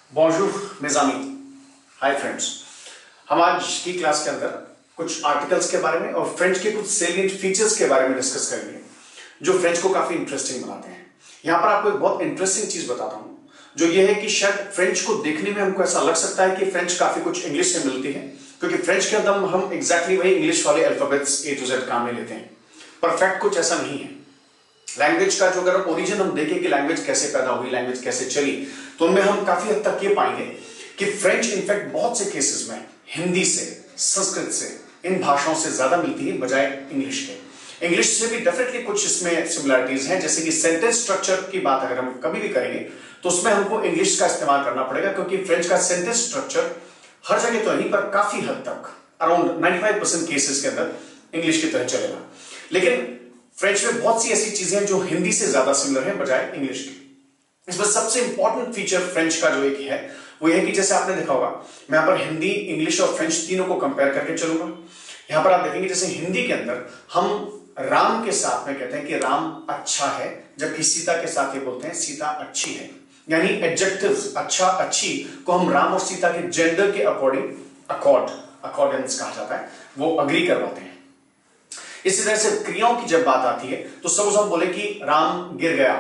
Bonjour mes amis, hi friends. हम आज की क्लास के अंदर कुछ आर्टिकल्स के बारे में और फ्रेंच के कुछ सेलिएंट फीचर्स के बारे में डिस्कस करेंगे जो फ्रेंच को काफी इंटरेस्टिंग बनाते हैं। यहां पर आपको एक बहुत इंटरेस्टिंग चीज बताता हूं, जो ये है कि शायद फ्रेंच को देखने में हमको ऐसा लग सकता है कि फ्रेंच काफी कुछ इंग्लिश से मिलती है, क्योंकि फ्रेंच के अंदर हम एग्जैक्टली वही इंग्लिश वाले अल्फाबेट्स A to Z काम में लेते हैं। परफेक्ट कुछ ऐसा नहीं है। लैंग्वेज का जो अगर ओरिजिन हम देखें कि लैंग्वेज कैसे पैदा हुई, लैंग्वेज कैसे चली, तो उनमें हम काफी हद तक ये पाएंगे कि फ्रेंच इनफैक्ट बहुत से केसेस में हिंदी से, संस्कृत से, इन भाषाओं से ज्यादा मिलती है बजाय इंग्लिश के। इंग्लिश से भी डेफिनेटली कुछ इसमें सिमिलरिटीज हैं, जैसे कि सेंटेंस स्ट्रक्चर की बात अगर हम कभी भी करेंगे तो उसमें हमको इंग्लिश का इस्तेमाल करना पड़ेगा, क्योंकि फ्रेंच का सेंटेंस स्ट्रक्चर हर जगह तो नहीं पर काफी हद तक अराउंड 95% केसेस के अंदर इंग्लिश की तरह चलेगा। लेकिन फ्रेंच में बहुत सी ऐसी चीजें हैं जो हिंदी से ज्यादा सिमिलर है बजाय इंग्लिश की। इसमें सबसे इंपॉर्टेंट फीचर फ्रेंच का जो एक है वो ये है कि जैसे आपने देखा होगा, मैं यहां पर हिंदी, इंग्लिश और फ्रेंच तीनों को कंपेयर करके चलूंगा। यहां पर आप देखेंगे जैसे हिंदी के अंदर हम राम के साथ में कहते हैं कि राम अच्छा है, जबकि सीता के साथ ये बोलते हैं सीता अच्छी है। यानी एडजेक्टिव्स अच्छा, अच्छी को हम राम और सीता के जेंडर के अकॉर्डिंग अकॉर्डेंस कहा जाता है, वो अग्री करवाते हैं। इसी तरह से क्रियाओं की जब बात आती है तो सपोज हम बोले कि राम गिर गया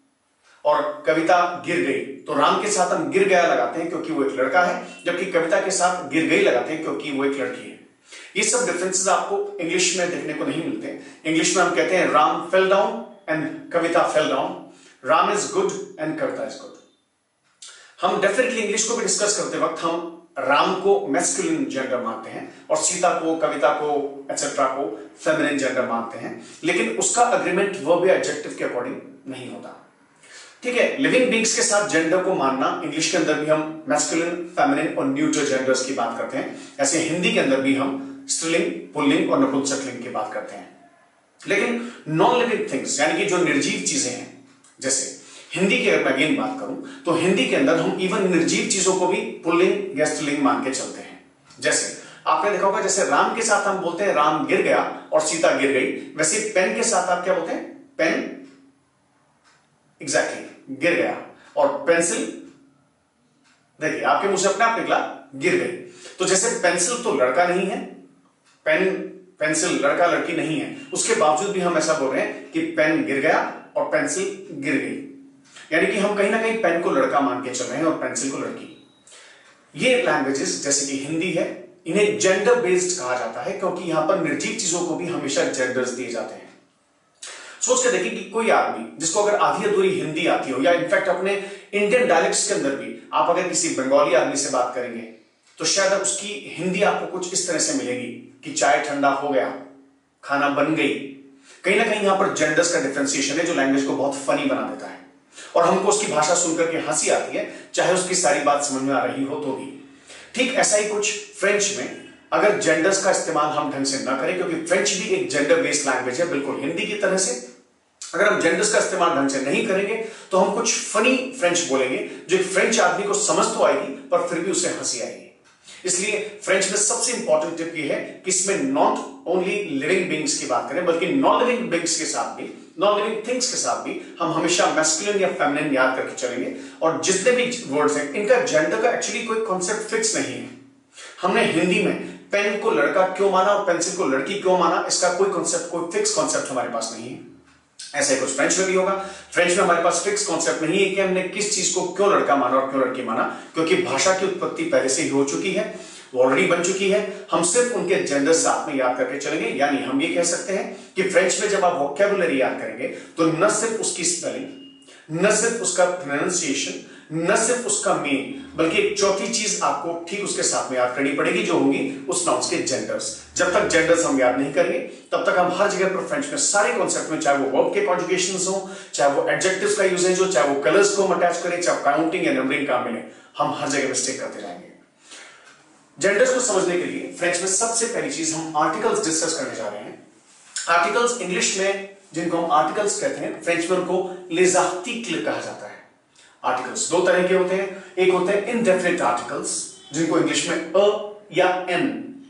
और कविता गिर गई, तो राम के साथ हम गिर गया लगाते हैं क्योंकि वो एक लड़का है, जबकि कविता के साथ गिर गई लगाते हैं क्योंकि वो एक लड़की है। ये सब डिफरेंसेस आपको इंग्लिश में देखने को नहीं मिलते। इंग्लिश में हम कहते हैं Ram fail down and Kavita fail down, Ram is good and Kavita is good. हम डेफिनेटली इंग्लिश को भी डिस्कस करते वक्त हम राम को मैस्कुलिन जेंडर मानते हैं और सीता को, कविता को, एटसेट्रा को फेमिनिन जेंडर मानते हैं, लेकिन उसका अग्रीमेंट वर्ब या एडजेक्टिव के अकॉर्डिंग नहीं होता। ठीक है, लिविंग बींग्स के साथ जेंडर को मानना, इंग्लिश के अंदर भी हम मैस्कुलिन, फेमिनिन और न्यूट्रल जेंडर्स की बात करते हैं। ऐसे हिंदी के अंदर भी हम स्त्रीलिंग, पुल्लिंग और नपुंसकलिंग की बात करते हैं। लेकिन नॉन लिविंग थिंग्स यानी कि जो निर्जीव चीजें हैं, जैसे हिंदी की अगर मैं अगेन बात करूं तो हिंदी के अंदर हम इवन निर्जीव चीजों को भी पुल्लिंग या स्त्रीलिंग मान के चलते हैं। जैसे आपने देखा होगा, जैसे राम के साथ हम बोलते हैं राम गिर गया और सीता गिर गई, वैसे पेन के साथ आप क्या बोलते हैं? पेन एग्जैक्टली गिर गया। और पेंसिल, देखिए आपके मुंह से अपने आप निकला गिर गई। तो जैसे पेंसिल तो लड़का नहीं है, पेंसिल लड़का लड़की नहीं है, उसके बावजूद भी हम ऐसा बोल रहे हैं कि पेन गिर गया और पेंसिल गिर गई, यानी कि हम कहीं ना कहीं पेन को लड़का मान के चल रहे हैं और पेंसिल को लड़की। ये लैंग्वेजेस जैसे कि हिंदी है, इन्हें जेंडर बेस्ड कहा जाता है, क्योंकि यहां पर निर्जीव चीजों को भी हमेशा जेंडर्स दिए जाते हैं। सोच के देखिए कि कोई आदमी जिसको अगर आधी अधूरी हिंदी आती हो, या इनफैक्ट अपने इंडियन डायलेक्ट्स के अंदर भी आप अगर किसी बंगाली आदमी से बात करेंगे तो शायद उसकी हिंदी आपको कुछ इस तरह से मिलेगी कि चाय ठंडा हो गया, खाना बन गई। कहीं ना कहीं यहां पर जेंडर्स का डिफरेंशिएशन है जो लैंग्वेज को बहुत फनी बना देता है, और हमको उसकी भाषा सुनकर के हंसी आती है, चाहे उसकी सारी बात समझ में आ रही हो तो भी। ठीक ऐसा ही कुछ फ्रेंच में अगर जेंडर्स का इस्तेमाल हम ढंग से ना करें, क्योंकि फ्रेंच भी एक जेंडर बेस्ड लैंग्वेज है बिल्कुल हिंदी की तरह से, अगर हम जेंडर्स का इस्तेमाल ढंग से नहीं करेंगे तो हम कुछ फनी फ्रेंच बोलेंगे जो एक फ्रेंच आदमी को समझ तो आएगी पर फिर भी उसे हंसी आएगी। इसलिए फ्रेंच में सबसे इंपॉर्टेंट टिप ये है कि इसमें नॉट ओनली लिविंग बीइंग्स की बात करें, बल्कि नॉन लिविंग बीइंग्स के साथ भी, नॉन लिविंग थिंग्स के साथ भी हम हमेशा मैस्कुलिन या फेमिनिन याद करके चलेंगे। और जितने भी वर्ड्स हैं इनका जेंडर का एक्चुअली कोई कॉन्सेप्ट फिक्स नहीं है। हमने हिंदी में पेन को लड़का क्यों माना और पेंसिल को लड़की क्यों माना, इसका कोई कॉन्सेप्ट, कोई फिक्स कॉन्सेप्ट हमारे पास नहीं है। ऐसे कुछ फ्रेंच में भी होगा। फ्रेंच में हमारे पास फिक्स कॉन्सेप्ट नहीं है कि हमने किस चीज को क्यों लड़का माना और क्यों लड़की माना, क्योंकि भाषा की उत्पत्ति पहले से ही हो चुकी है, वो ऑलरेडी बन चुकी है। हम सिर्फ उनके जेंडर साथ में याद करके चलेंगे। यानी हम ये कह सकते हैं कि फ्रेंच में जब आप वोकैबुलरी याद करेंगे तो न सिर्फ उसकी स्पेलिंग, न सिर्फ उसका प्रोनाउंसिएशन, न सिर्फ उसका मीन, बल्कि एक चौथी चीज आपको ठीक उसके साथ में याद करनी पड़ेगी, जो होंगी उस नाउन्स के जेंडर्स। जब तक जेंडर्स हम याद नहीं करेंगे तब तक हम हर जगह पर फ्रेंच में सारे कॉन्सेप्ट में, चाहे वो वर्ब के कॉन्जुगेशंस हो, चाहे वो एडजेक्टिव्स का यूजेज हो, चाहे वो कलर्स को हम अटैच करें, चाहे काउंटिंग या नंबरिंग काम मिले, हम हर जगह मिस्टेक करते जाएंगे। जेंडर्स को समझने के लिए फ्रेंच में सबसे पहली चीज हम आर्टिकल्स डिस्कस करने जा रहे हैं। आर्टिकल्स इंग्लिश में जिनको हम आर्टिकल्स कहते हैं, फ्रेंच में उनको les articles कहा जाता है। आर्टिकल्स दो तरह के होते हैं, एक होते हैं इंडेफिनिट आर्टिकल्स जिनको इंग्लिश में अ या एन,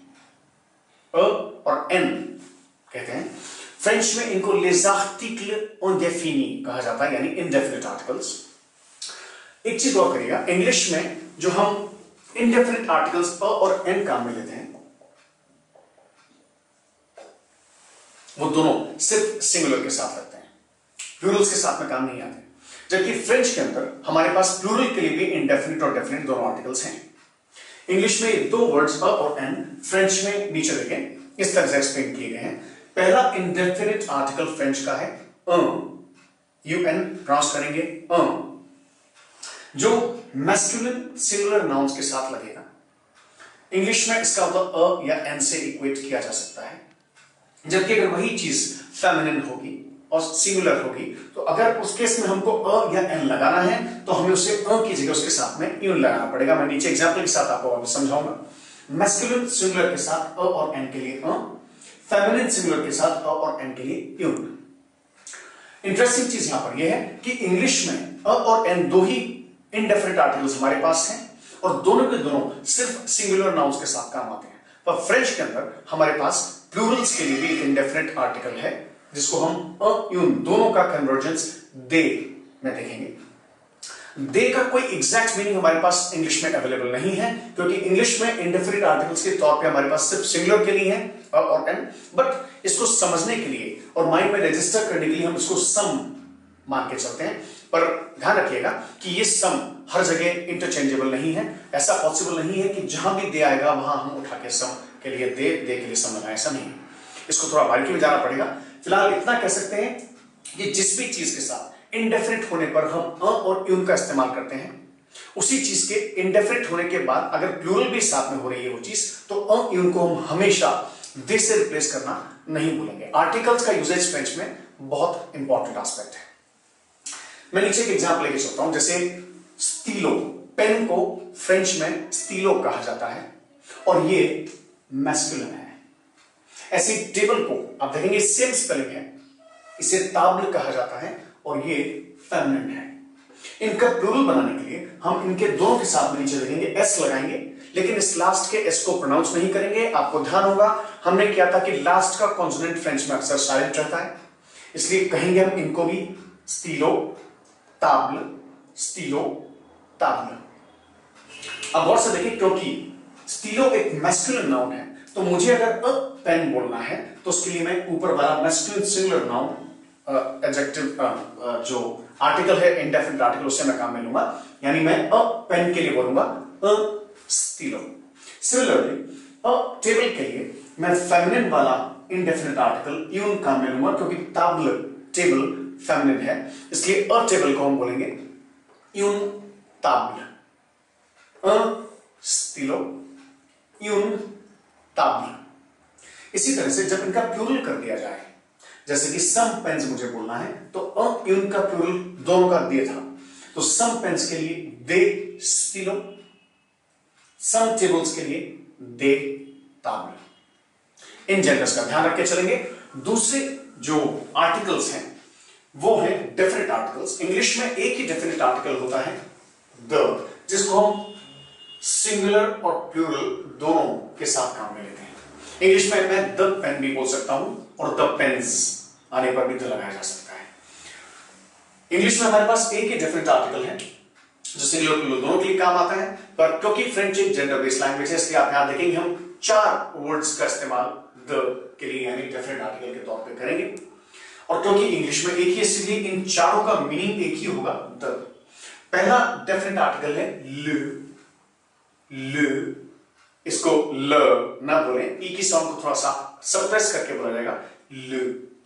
अ और एन कहते हैं। फ्रेंच में इनको les articles indéfinis कहा जाता है, यानी इंडेफिनिट आर्टिकल्स। एक चीज और करिएगा, इंग्लिश में जो हम इंडेफिनिट आर्टिकल्स अ और एन काम में लेते हैं वो दोनों सिर्फ सिंगुलर के साथ लगते हैं, प्लूरल्स के साथ में काम नहीं आते। जबकि फ्रेंच के अंदर हमारे पास प्लूरल के लिए भी इंडेफिनिट और डेफिनिट दोनों आर्टिकल्स हैं। इंग्लिश में दो वर्ड्स अ और एन, फ्रेंच में नीचे देखें इस तरह से एक्सप्लेन किए गए हैं। पहला इंडेफिनिट आर्टिकल फ्रेंच का है अ, UN प्रोनाउंस करेंगे अ, जो मैस्कुलिन सिंगुलर नाउन्स के साथ लगेगा। इंग्लिश में इसका मतलब अ या एन से इक्वेट किया जा सकता है। जबकि अगर वही चीज फेमिनिन होगी और सिंगुलर होगी तो अगर उस केस में हमको अ या एन लगाना है तो हमें उसे अ की जगह उसके साथ में यून लगाना पड़ेगा। मैं नीचे एग्जांपल के साथ आपको समझाऊंगा। मैस्कुलिन सिंगुलर के साथ अ और एन के लिए अ, फेमिनिन सिंगुलर के साथ अ और एन के लिए यून। इंटरेस्टिंग चीज यहां पर यह है कि इंग्लिश में अ और एन दो ही इंडेफिनिट आर्टिकल्स हमारे पास हैं और दोनों के दोनों सिर्फ सिंगुलर नाउन्स के साथ काम आते हैं। पर फ्रेंच के अंदर हमारे पास प्लूरल्स के लिए भी इंडेफिनिट आर्टिकल है जिसको हम अ यून दोनों का कन्वर्जेंस दे में देखेंगे। दे का कोई एग्जैक्ट मीनिंग हमारे पास इंग्लिश में अवेलेबल नहीं है क्योंकि इंग्लिश में इंडेफिनिट आर्टिकल्स के तौर पे हमारे पास सिर्फ सिंगुलर के लिए है अ और एन। बट इसको समझने के लिए और माइंड में रजिस्टर करने के लिए हम इसको सम मान के चलते हैं। पर ध्यान रखिएगा कि ये सम हर जगह इंटरचेंजेबल नहीं है। ऐसा पॉसिबल नहीं है कि जहां भी दे आएगा वहां हम उठा के सम के लिए दे के लिए सम लगाए, ऐसा नहीं है। इसको थोड़ा बारीकी में जाना पड़ेगा। फिलहाल इतना कह सकते हैं कि जिस भी चीज के साथ इंडेफिनिट होने पर हम अ और यून का इस्तेमाल करते हैं उसी चीज के इंडेफिनिट होने के बाद अगर प्लूरल भी साथ में हो रही है वो चीज तो अ यून को हम हमेशा दे से रिप्लेस करना नहीं भूलेंगे। आर्टिकल्स का यूजेज फ्रेंच में बहुत इंपॉर्टेंट एस्पेक्ट है। मैं नीचे एक एग्जांपल लेके चलता हूं। जैसे स्टीलो, पेन को फ्रेंच में स्टीलो कहा जाता है और ये मैस्कुलिन है। ऐसी टेबल को आप देखेंगे सेम स्पेलिंग है, इसे ताब्ल कहा जाता है और ये फेमिनिन है। इनका प्लूरल बनाने के लिए हम इनके दोनों के साथ में नीचे देखेंगे एस लगाएंगे, लेकिन इस लास्ट के एस को प्रोनाउंस नहीं करेंगे। आपको ध्यान होगा हमने क्या था कि लास्ट का कॉन्सोनेंट फ्रेंच में अक्सर साइलेंट रहता है, इसलिए कहेंगे हम इनको भी स्टीलो ताब्ल, स्टीलो ताब्ल। अब गौर से देखिए क्योंकि स्टीलो एक मैस्कुलिन नाउन है तो मुझे अगर अ पेन बोलना है तो उसके लिए मैं ऊपर वाला मैस्कुलिन सिंगुलर नाउन एडजेक्टिव जो आर्टिकल है इंडेफिनिट आर्टिकल उससे मैं काम में लूंगा, यानी मैं अ पेन के लिए बोलूंगा अ स्टीलो। सिमिलरली अ टेबल के लिए मैं फेमिनिन वाला इंडेफिनिट आर्टिकल यून काम में लूंगा क्योंकि ताब्ल टेबल फेमिनिन है, इसलिए अ टेबल को हम बोलेंगे यून ताब्ल, अ स्टीलो यून ताब्ल। इसी तरह से जब इनका प्लूरल कर दिया जाए, जैसे कि सम पेन्स मुझे बोलना है तो अ यून का प्लूरल दोनों का दे था, तो सम पेन्स के लिए दे स्टीलो, सम टेबल्स के लिए दे ताब्ल। इन जेंडर्स का ध्यान रख के चलेंगे। दूसरे जो आर्टिकल्स हैं वो है डेफिनिट आर्टिकल्स। इंग्लिश में एक ही डेफिनिट आर्टिकल होता है द, जिसको हम सिंगुलर और प्लूरल दोनों के साथ काम में लेते हैं। इंग्लिश में मैं द पेन भी बोल सकता हूं और द पेन्स आने पर भी द लगाया जा सकता है। इंग्लिश में हमारे पास एक ही डेफिनिट आर्टिकल है जो सिंगुलर प्लूरल दोनों के लिए काम आता है, पर क्योंकि फ्रेंच एक जेंडर बेस्ड लैंग्वेज है इसलिए आप यहां देखेंगे हम 4 वर्ड्स का इस्तेमाल द के लिए यानी डेफिनिट आर्टिकल के तौर पे करेंगे। और क्योंकि इंग्लिश में एक ही, इसलिए इन चारों का मीनिंग एक ही होगा द। पहला डेफिनिट आर्टिकल है ल, ल, इसको ल ना बोलें, ई की साउंड को थोड़ा सा सप्रेस करके बोला जाएगा ल।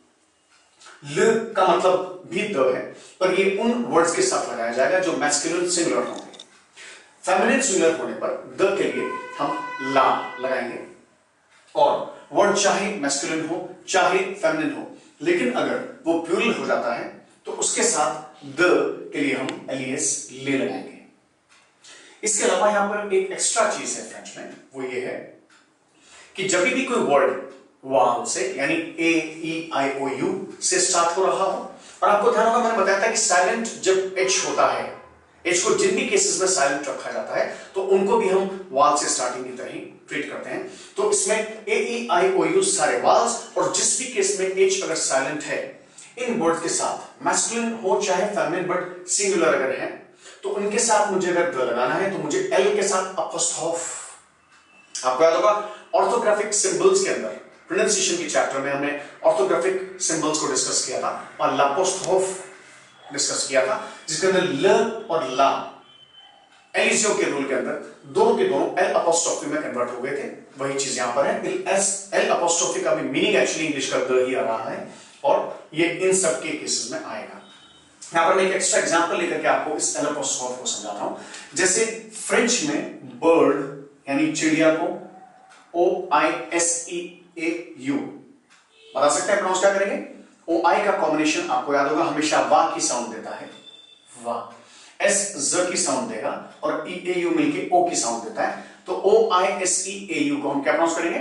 ल का मतलब भी द है, पर ये उन वर्ड्स के साथ लगाया जाएगा जो मैस्कुलिन सिंगुलर होंगे। फेमिनिन सिंगुलर होने पर द के लिए हम ला लगाएंगे और वर्ड चाहे मैस्कुलिन हो चाहे फेमिनिन हो, लेकिन अगर वो प्लूरल हो जाता है तो उसके साथ द के लिए हम एलियस ले लगाएंगे। इसके अलावा यहां पर एक एक्स्ट्रा चीज है फ्रेंच में, वो ये है कि जब भी कोई वर्ड वाल से यानी ए ई आई ओ यू से स्टार्ट हो रहा हो, और आपको ध्यान होगा मैंने बताया था कि साइलेंट जब एच होता है, एच को जिन भी केसेस में साइलेंट रखा जाता है तो उनको भी हम वाल से स्टार्टिंग की तरह ही ट्रीट करते हैं। तो इसमें ए ई आई ओ यू सारे वाल्स, और जिस भी केस में एच अगर साइलेंट है इन वर्ड के साथ मैस्कुलिन हो चाहे फेमिनिन बट सिंगुलर अगर है तो उनके साथ मुझे अगर द लगाना है तो मुझे एल के साथ अपोस्ट्रोफ। आपको याद होगा ऑर्थोग्राफिक सिंबल्स के अंदर प्रोनाउंसिएशन के चैप्टर में हमने ऑर्थोग्राफिक सिंबल्स को डिस्कस किया था और लापोस्ट्रोफ डिस्कस किया था, जिसके अंदर ल और ला एलिजियो के रूल के अंदर दोनों के दोनों एल अपोस्ट्रोफी में कन्वर्ट हो गए थे। वही चीज यहां पर है। एल अपोस्ट्रोफी का भी मीनिंग एक्चुअली इंग्लिश का द ही आ रहा है और ये इन सब के केसेस में आएगा। यहां पर मैं एक एक्स्ट्रा एग्जांपल लेकर के आपको इस एल अपोस्ट्रोफ को समझाता हूं। जैसे फ्रेंच में बर्ड यानी चिड़िया को OISEAU बता सकते हैं, प्रोनाउंस क्या करेंगे? OI का कॉम्बिनेशन आपको याद होगा हमेशा वा की साउंड देता है, वा। S ज की साउंड देगा और EAU मिलके O की साउंड देता है। तो OISEAU को हम क्या प्रोनाउंस करेंगे?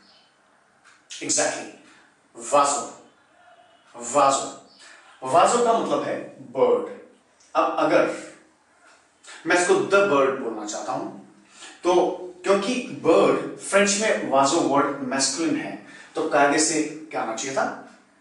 एग्जैक्टली वाजो। वाजो, वाजो का मतलब है बर्ड। अब अगर मैं इसको द बर्ड बोलना चाहता हूं तो क्योंकि बर्ड फ्रेंच में वाजो वर्ड मैस्कुलिन है तो कायदे से क्या आना चाहिए था?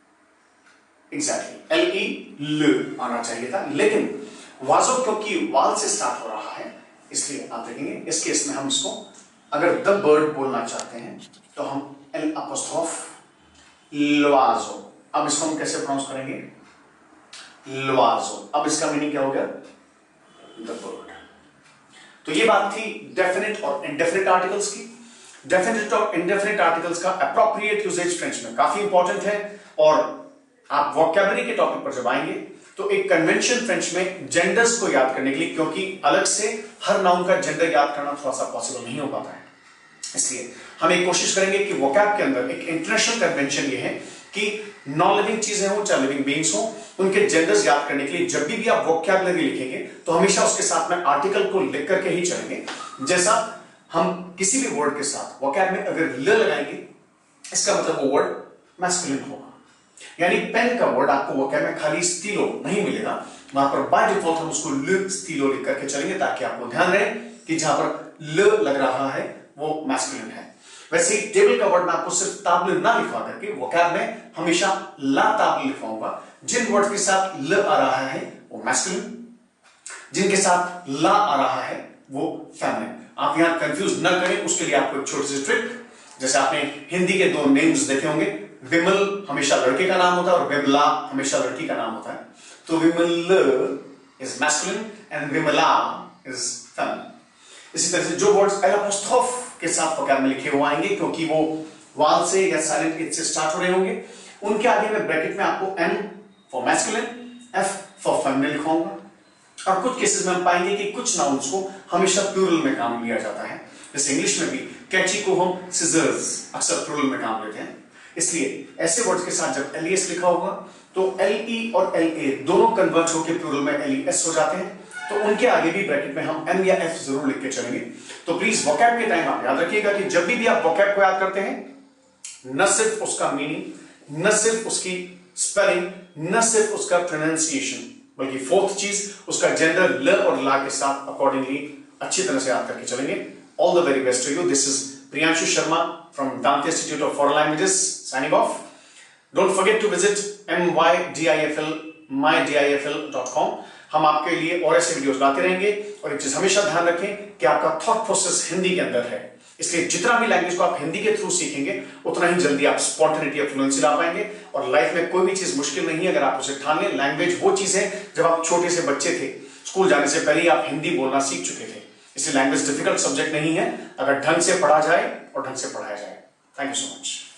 एग्जैक्टली LE आना चाहिए था, लेकिन वाजो क्योंकि वाल से स्टार्ट हो रहा है इसलिए आप देखेंगे इस केस में हम इसको अगर द बर्ड बोलना चाहते हैं तो हम एल अपोस्ट्रोफ लवाजो। अब इसको हम कैसे प्रोनाउंस करेंगे? लवाजो। अब इसका मीनिंग क्या हो गया? The bird. तो ये बात थी डेफिनेट और इंडेफिनिट आर्टिकल्स की। डेफिनेट और इंडेफिनिट आर्टिकल्स का अप्रोप्रिएट यूजेज फ्रेंच में काफी इंपॉर्टेंट है और आप वोकैबुलरी के टॉपिक पर जब आएंगे तो एक कन्वेंशन फ्रेंच में जेंडर्स को याद करने के लिए, क्योंकि अलग से हर नाउन का जेंडर याद करना थोड़ा सा पॉसिबल नहीं हो पाता है, इसलिए हम एक कोशिश करेंगे कि वोकैब के अंदर एक इंटरनेशनल कन्वेंशन ये है कि नॉन लिविंग चीजें हो चाहे लिविंग बीइंग्स हो, उनके जेंडर्स याद करने के लिए जब भी आप वोकैबुलरी लिखेंगे तो हमेशा उसके साथ में आर्टिकल को लिख करके ही चलेंगे। जैसा हम किसी भी वर्ड के साथ वोकैब में अगर ल लगाएंगे इसका मतलब वो वर्ड मैस्कुलिन होगा, यानी पेन का वर्ड आपको वोकैब में खाली स्टीलो नहीं मिलेगा, वहां पर बाय डिफॉल्ट हम उसको ल स्टीलो लिख करके चलेंगे ताकि आपको ध्यान रहे कि जहां पर ल लग रहा है वो मैस्कुलिन है। वैसे ही टेबल का वर्ड में आपको सिर्फ ताबले ना लिखवा करके वोकैब में हमेशा ला ताबले लिखवाऊंगा। जिन वर्ड के साथ ल आ रहा है वो मैस्कुलिन, जिनके साथ ला आ रहा है वो फेमिनिन। आप यहां कंफ्यूज ना करें, उसके लिए आपको एक छोटी सी ट्रिक, जैसे आपने हिंदी के दो नेम्स देखे होंगे, विमल हमेशा लड़के का नाम होता है और विमला हमेशा लड़की का नाम होता है। तो Vimal is masculine and Vimala is feminine. इसी तरह से जो वर्ड्स एल अपोस्ट्रोफ के साथ वोकैब में लिखे हुए आएंगे क्योंकि वो वाल से या साइलेंट एच से स्टार्ट हो रहे होंगे, उनके आगे में ब्रैकेट में आपको M for masculine, F for feminine लिखवाऊंगा। और कुछ केसेस में हम पाएंगे कि कुछ नाउन्स को हमेशा प्लूरल में काम लिया जाता है, जैसे इंग्लिश में भी कैची को हम सिजर्स अक्सर प्लूरल में काम लेते हैं। इसलिए ऐसे वर्ड्स के साथ जब LES लिखा होगा तो LE और LA दोनों कन्वर्ट होकर प्लूरल में LES हो जाते हैं, तो उनके आगे भी ब्रैकेट में हम M या F जरूर लिख के चलेंगे। तो प्लीज वोकैब के टाइम आप याद रखिएगा कि जब भी आप वोकैब को याद करते हैं न सिर्फ उसका मीनिंग, न सिर्फ उसकी स्पेलिंग, न सिर्फ उसका प्रोनाउंसिएशन, बल्कि फोर्थ चीज उसका जेंडर ल और ला के साथ अकॉर्डिंगली अच्छी तरह से याद करके चलेंगे। All the very best to you. This is Priyanshu Sharma from Dante Institute of Foreign Languages signing off. Don't forget to visit mydifl.com. हम आपके लिए और ऐसे वीडियोस लाते रहेंगे और एक चीज हमेशा ध्यान रखें कि आपका थॉट प्रोसेस हिंदी के अंदर है, इसलिए जितना भी लैंग्वेज को आप हिंदी के थ्रू सीखेंगे उतना ही जल्दी आप स्पॉन्टेनिटी और फ्लुएंसी ला पाएंगे। और लाइफ में कोई भी चीज मुश्किल नहीं है अगर आप उसे ठान लें। लैंग्वेज वो चीज है, जब आप छोटे से बच्चे थे स्कूल जाने से पहले आप हिंदी बोलना सीख चुके थे, इसलिए लैंग्वेज डिफिकल्ट सब्जेक्ट नहीं है अगर ढंग से पढ़ा जाए और ढंग से पढ़ाया जाए। Thank you so much.